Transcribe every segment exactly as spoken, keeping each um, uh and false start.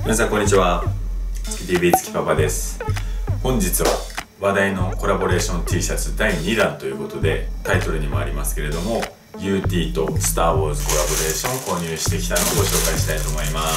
皆さんこんにちは。月 ティーブイ 月パパです。本日は話題のコラボレーション T シャツだいにだんということで、タイトルにもありますけれども ユーティー とスター・ウォーズコラボレーションを購入してきたのをご紹介したいと思います。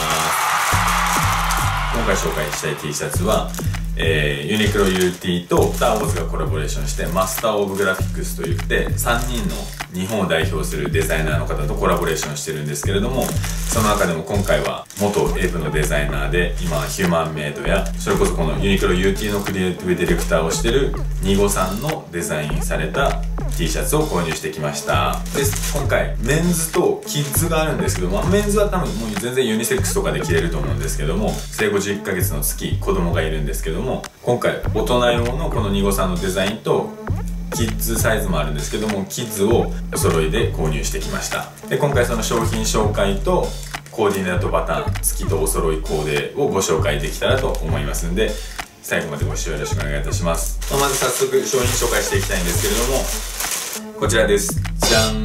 今回紹介したい T シャツは、えー、ユニクロ ユーティー とスター・ウォーズがコラボレーションしてマスター・オブ・グラフィックスといってさんにんの日本を代表するデザイナーの方とコラボレーションしてるんですけれども、その中でも今回は元エブのデザイナーで今はヒューマンメイドやそれこそこのユニクロ ユーティー のクリエイティブディレクターをしてるニゴさんのデザインされた T シャツを購入してきました。で今回メンズとキッズがあるんですけども、メンズは多分もう全然ユニセックスとかで着れると思うんですけども、生後じゅっかげつの月子供がいるんですけども、今回大人用のこのニゴさんのデザインとキッズサイズもあるんですけども、キッズをお揃いで購入してきました。で今回その商品紹介とコーディネートパターン月とお揃いコーデをご紹介できたらと思いますんで、最後までご視聴よろしくお願いいたします。まず早速商品紹介していきたいんですけれども、こちらです。じゃん、スター・ウォーズ T シャツ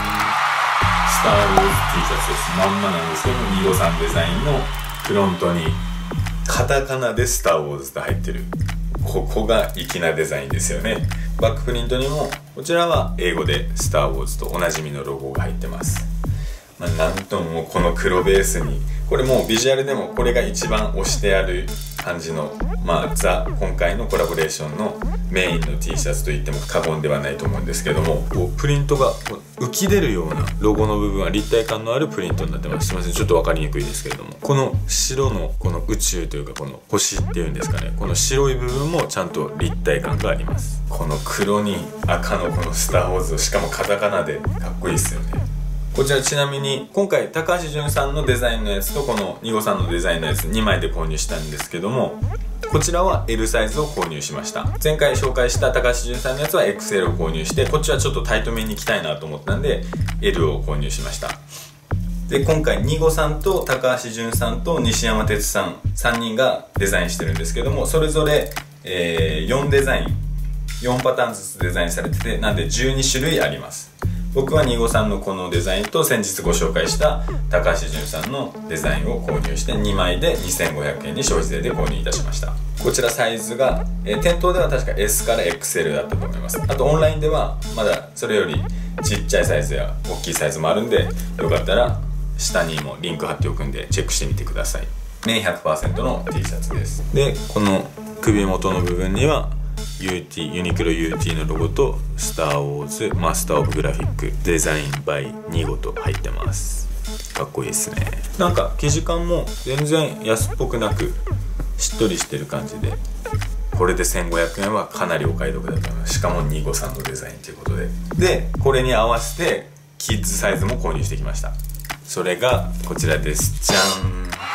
です。まんまなんですけども、ニゴさんデザインのフロントにカタカナでスター・ウォーズと入ってる、ここが粋なデザインですよね。バックプリントにもこちらは英語でスター・ウォーズとおなじみのロゴが入ってます。まあ、なんともこの黒ベースに、これもうビジュアルでもこれが一番推してある感じの、まあザ今回のコラボレーションのメインの T シャツと言っても過言ではないと思うんですけども、こうプリントが浮き出るようなロゴの部分は立体感のあるプリントになってます。すいません、ちょっと分かりにくいですけれども、この白のこの宇宙というかこの星っていうんですかね、この白い部分もちゃんと立体感があります。この黒に赤のこのスター・ウォーズをしかもカタカナでかっこいいですよね。こちらちなみに今回高橋純さんのデザインのやつとこのニゴさんのデザインのやつにまいで購入したんですけども、こちらは エル サイズを購入しました。前回紹介した高橋純さんのやつは エックスエル を購入して、こっちはちょっとタイトめに着たいなと思ったんで エル を購入しました。で今回ニゴさんと高橋純さんと西山哲さんさんにんがデザインしてるんですけども、それぞれ、えー、よんデザインよんパターンずつデザインされてて、なんでじゅうにしゅるいあります。僕はニゴさんのこのデザインと先日ご紹介した高橋純さんのデザインを購入してにまいでにせんごひゃくえんに消費税で購入いたしました。こちらサイズが、えー、店頭では確か エス から エックスエル だったと思います。あとオンラインではまだそれよりちっちゃいサイズや大きいサイズもあるんで、よかったら下にもリンク貼っておくんでチェックしてみてください。綿 ひゃくパーセント の T シャツです。でこの首元の部分にはユーティー ユニクロ ユーティー のロゴとスター・ウォーズマスター・オブ・グラフィックデザイン by ニゴと入ってます。かっこいいですね。なんか生地感も全然安っぽくなくしっとりしてる感じで、これでせんごひゃくえんはかなりお買い得だと思います。しかもニゴさんのデザインということで、でこれに合わせてキッズサイズも購入してきました。それがこちらです。じゃん、こん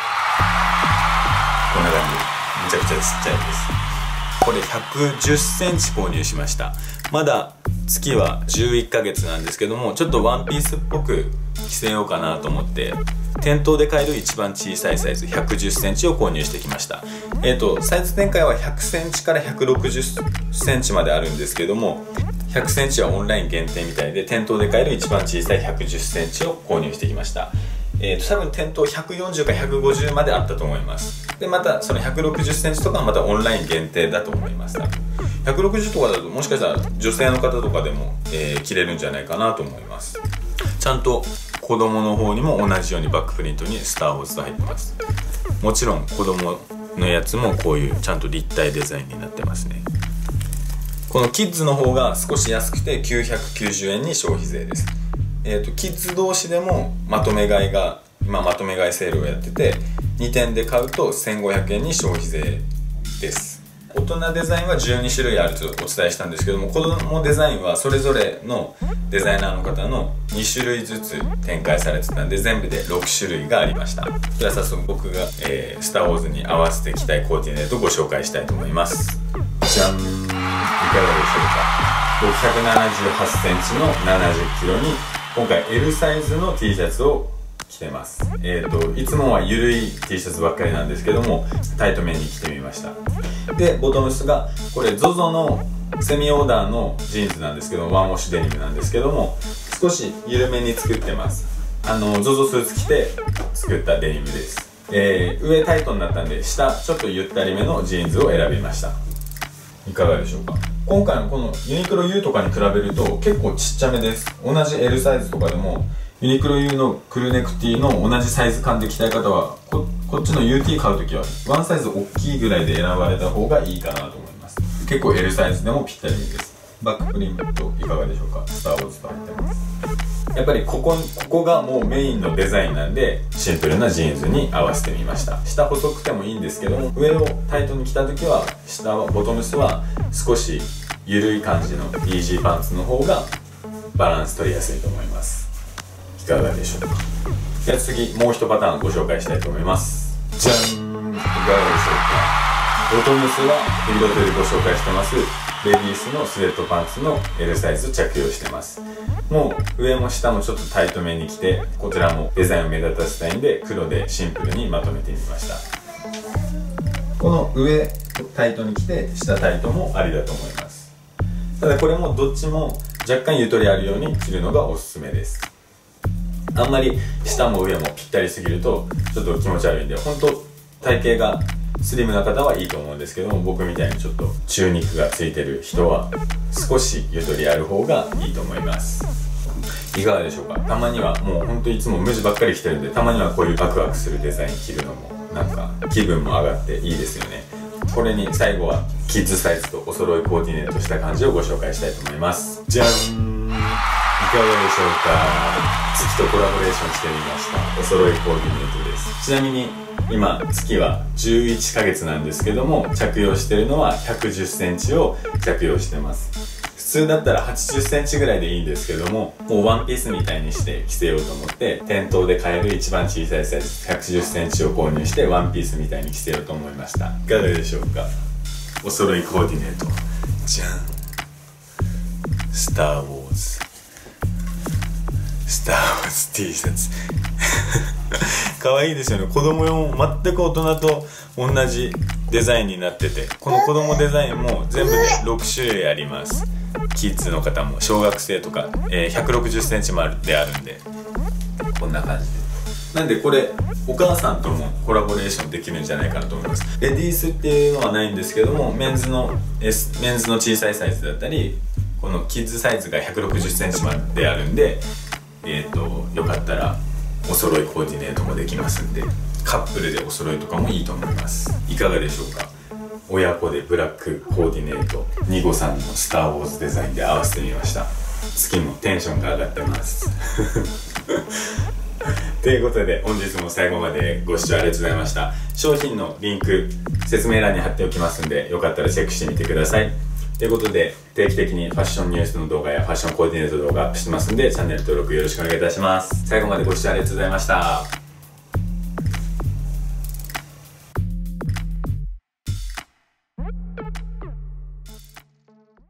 な感じ、めちゃくちゃちっちゃいです。これひゃくじゅっセンチ購入しました。まだ月はじゅういっかげつなんですけども、ちょっとワンピースっぽく着せようかなと思って店頭で買える一番小さいサイズひゃくじゅっセンチを購入してきました。えっとサイズ展開はひゃくセンチからひゃくろくじゅっセンチまであるんですけども、ひゃくセンチはオンライン限定みたいで店頭で買える一番小さいひゃくじゅっセンチを購入してきました。えーと多分店頭ひゃくよんじゅうかひゃくごじゅうまであったと思います。でまたそのひゃくろくじゅっセンチとかはまたオンライン限定だと思います。ひゃくろくじゅうとかだともしかしたら女性の方とかでも、えー、着れるんじゃないかなと思います。ちゃんと子供の方にも同じようにバックプリントにスター・ウォーズと入ってます。もちろん子供のやつもこういうちゃんと立体デザインになってますね。このキッズの方が少し安くてきゅうひゃくきゅうじゅうえんに消費税です。えーとキッズ同士でもまとめ買いが今まとめ買いセールをやってて、にてんで買うとせんごひゃくえんに消費税です。大人デザインはじゅうにしゅるいあるとお伝えしたんですけども、子供デザインはそれぞれのデザイナーの方のにしゅるいずつ展開されてたんで、全部でろくしゅるいがありました。では早速僕が、えー、スター・ウォーズに合わせて着たいコーディネートをご紹介したいと思います。じゃん、いかがでしょうか。ひゃくななじゅうはちセンチのななじゅっキロに今回 エル サイズの T シャツを着てます。えーといつもはゆるい T シャツばっかりなんですけども、タイトめに着てみました。でボトムスがこれ ゾゾ のセミオーダーのジーンズなんですけど、ワンウォッシュデニムなんですけども、少し緩めに作ってます。あの ゾゾ スーツ着て作ったデニムです。 えー、上タイトになったんで下ちょっとゆったりめのジーンズを選びました。いかがでしょうか。今回のこのユニクロ ユー とかに比べると結構ちっちゃめです。同じ エル サイズとかでもユニクロ ユー のクルーネクティの同じサイズ感で着たい方は こ, こっちの ユーティー 買うときはワンサイズ大きいぐらいで選ばれた方がいいかなと思います。結構 エル サイズでもぴったりです。バックプリントいかがでしょうか。スター・ウォーズと入ってます。やっぱりここここがもうメインのデザインなんでシンプルなジーンズに合わせてみました。下細くてもいいんですけども、上をタイトに着た時は下はボトムスは少し緩い感じのイージーパンツの方がバランス取りやすいと思います。いかがでしょうか。では次もう一パターンご紹介したいと思います。じゃん、いかがでしょうか。ボトムスはフィードでご紹介してますレディースのスウェットパンツの エル サイズ着用してます。もう上も下もちょっとタイトめに着て、こちらもデザインを目立たせたいんで黒でシンプルにまとめてみました。この上タイトに着て下タイトもありだと思います。ただこれもどっちも若干ゆとりあるように着るのがおすすめです。あんまり下も上もぴったりすぎるとちょっと気持ち悪いんで、本当体型がスリムな方はいいと思うんですけども、僕みたいにちょっと中肉がついてる人は少しゆとりある方がいいと思います。いかがでしょうか。たまにはもうほんといつも無地ばっかり着てるんで、たまにはこういうワクワクするデザイン着るのもなんか気分も上がっていいですよね。これに最後はキッズサイズとお揃いコーディネートした感じをご紹介したいと思います。じゃん、いかがでしょうか。月とコラボレーションしてみました。お揃いコーディネートです。ちなみに今月はじゅういっかげつなんですけども、着用してるのはひゃくじゅっセンチを着用してます。普通だったらはちじゅっセンチぐらいでいいんですけども、もうワンピースみたいにして着せようと思って店頭で買える一番小さいサイズひゃくじゅっセンチを購入してワンピースみたいに着せようと思いました。いかがでしょうか。お揃いコーディネートじゃん。スター・ウォーズスター・ウォーズ T シャツ可愛いですよね。子供用も全く大人と同じデザインになってて、この子供デザインも全部でろくしゅるいあります。キッズの方も小学生とか、えー、ひゃくろくじゅっセンチもあるであるんで、こんな感じで、なんでこれお母さんともコラボレーションできるんじゃないかなと思います。レディースっていうのはないんですけども、メンズの S、メンズの小さいサイズだったり、このキッズサイズがひゃくろくじゅっセンチまであるんで、えーとよかったらお揃いコーディネートもできますんで、カップルでお揃いとかもいいと思います。いかがでしょうか。親子でブラックコーディネート、ニゴさんのスター・ウォーズデザインで合わせてみました。月もテンションが上がってますということで本日も最後までご視聴ありがとうございました。商品のリンク説明欄に貼っておきますんで、よかったらチェックしてみてください。ということで定期的にファッションニュースの動画やファッションコーディネート動画アップしてますんで、チャンネル登録よろしくお願いいたします。最後までご視聴ありがとうございました。